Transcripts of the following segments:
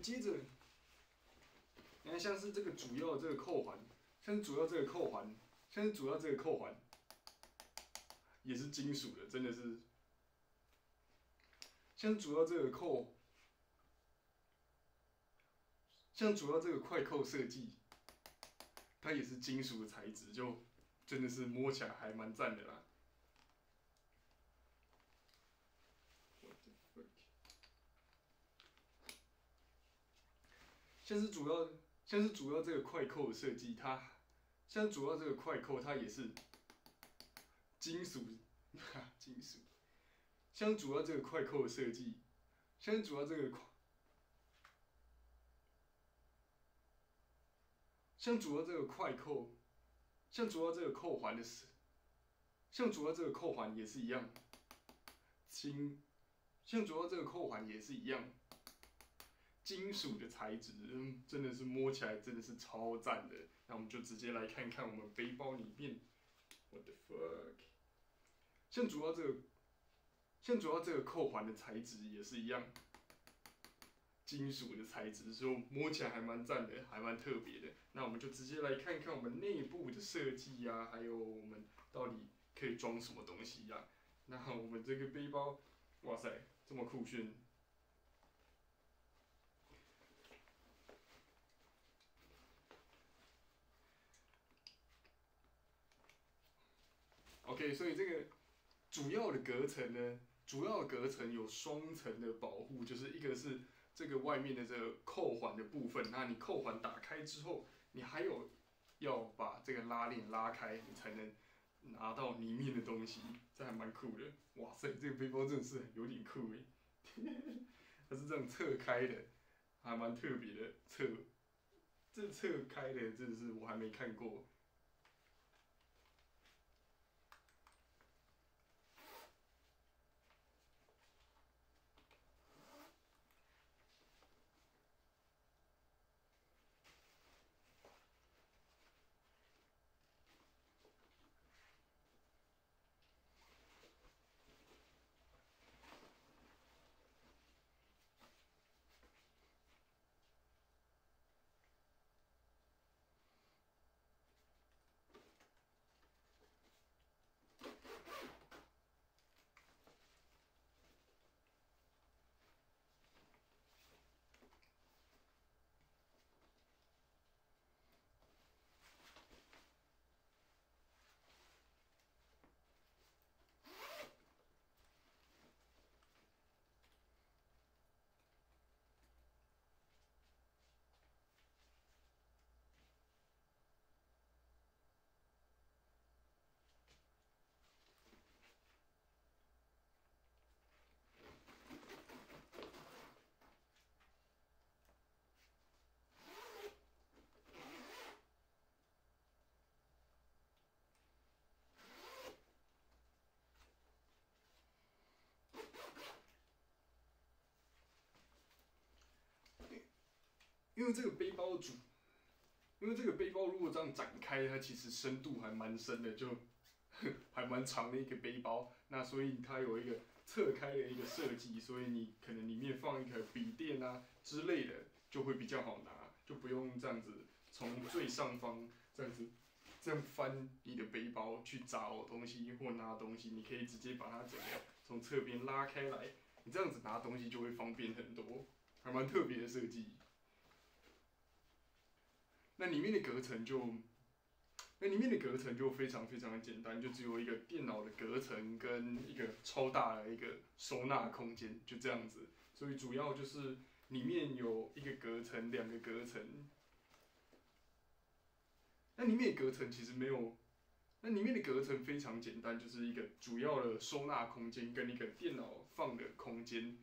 接着，你看像是这个主要这个扣环，像是主要这个扣环，像是主要这个扣环，也是金属的，真的是。像主要这个扣，像主要这个快扣设计，它也是金属的材质，就真的是摸起来还蛮赞的啦。像是主要这个快扣的设计，像主要这个快扣，它也是金属，金属。像主要这个快扣的设计，像主要这个像主要这个快扣，像主要这个扣环的，像主要这个扣环也是一样，像主要这个扣环也是一样，金属的材质，真的是摸起来真的是超赞的。那我们就直接来看看我们背包里面 ，what the fuck， 像主要这个扣环的材质也是一样，金属的材质，所以摸起来还蛮赞的，还蛮特别的。那我们就直接来看看我们内部的设计啊，还有我们到底可以装什么东西呀、那我们这个背包，哇塞，这么酷炫！OK， 所以这个主要的隔层呢，主要的隔层有双层的保护，就是一个是这个外面的这个扣环的部分，那你扣环打开之后，你还有要把这个拉链拉开，你才能拿到里面的东西，这还蛮酷的。哇塞，这个背包真的是有点酷诶，它是这样侧开的，还蛮特别的这侧开的真的是我还没看过。因为这个背包因为这个背包如果这样展开，它其实深度还蛮深的，就还蛮长的一个背包。那所以它有一个侧开的一个设计，所以你可能里面放一个笔电啊之类的，就会比较好拿，就不用这样子从最上方这样翻你的背包去找东西或拿东西，你可以直接把它整个从侧边拉开来，你这样子拿东西就会方便很多，还蛮特别的设计。那里面的隔层就非常非常的简单，就只有一个电脑的隔层跟一个超大的一个收纳空间，就这样子。所以主要就是里面有一个隔层，两个隔层。那里面的隔层其实没有，那里面的隔层非常简单，就是一个主要的收纳空间跟一个电脑放的空间。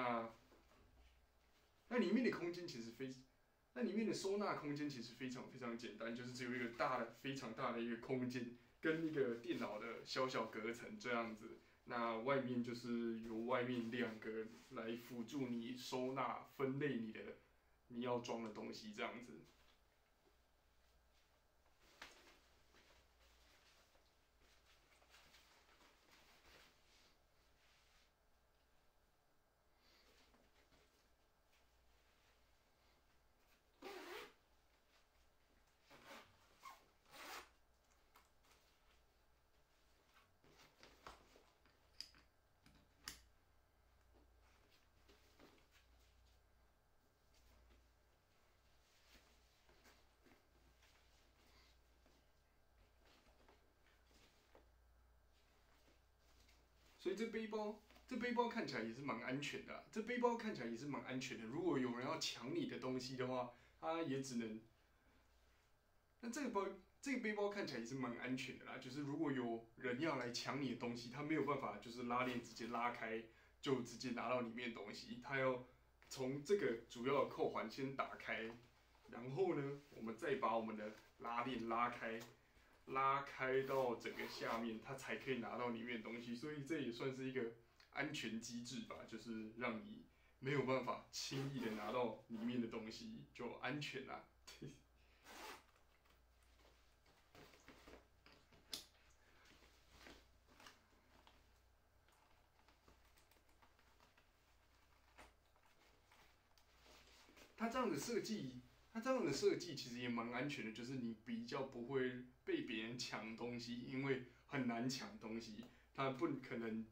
那里面的空间其实那里面的收纳空间其实非常非常简单，就是只有一个非常大的一个空间，跟一个电脑的小小隔层这样子。那外面就是由外面两个来辅助你收纳、分类你要装的东西这样子。 所以这背包看起来也是蛮安全的、这背包看起来也是蛮安全的。如果有人要抢你的东西的话，他也只能……那这个背包看起来也是蛮安全的啦。就是如果有人要来抢你的东西，他没有办法就是拉链直接拉开就直接拿到里面的东西，他要从这个主要的扣环先打开，然后呢，我们再把我们的拉链拉开到整个下面，它才可以拿到里面的东西。所以这也算是一个安全机制吧，就是让你没有办法轻易的拿到里面的东西，就安全啦。它这样的设计其实也蛮安全的，就是你比较不会被别人抢东西，因为很难抢东西，它不可能。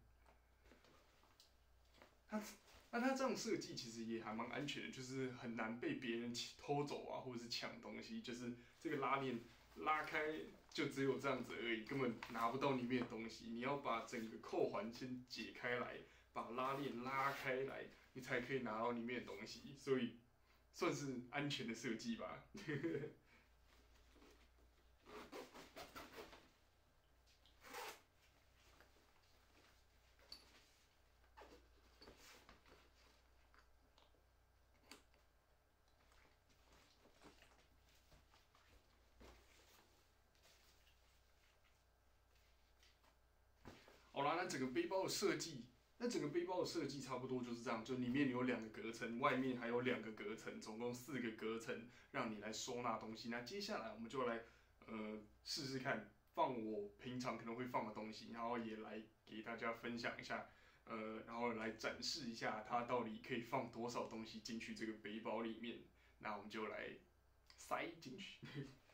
它这样设计其实也还蛮安全的，就是很难被别人偷走啊，或者是抢东西。就是这个拉链拉开就只有这样子而已，根本拿不到里面的东西。你要把整个扣环先解开来，把拉链拉开来，你才可以拿到里面的东西。所以算是安全的设计吧。好啦，那整个背包的设计差不多就是这样，就里面有2个隔层，外面还有2个隔层，总共4个隔层，让你来收纳东西。那接下来我们就来试试看，放我平常可能会放的东西，然后也来给大家分享一下，然后来展示一下它到底可以放多少东西进去这个背包里面。那我们就来塞进去。